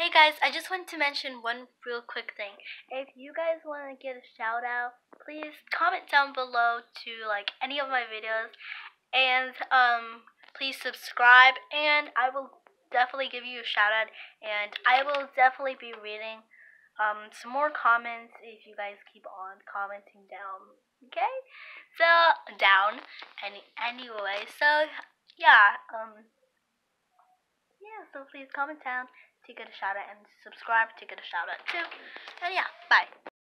Hey guys, I just want to mention one real quick thing. If you guys want to get a shout out, please comment down below to like any of my videos, and please subscribe, and I will definitely give you a shout out, and I will definitely be reading some more comments if you guys keep on commenting down. Okay? So down anyway. So yeah, so please comment down to get a shout out, and subscribe to get a shout out too. And yeah, bye.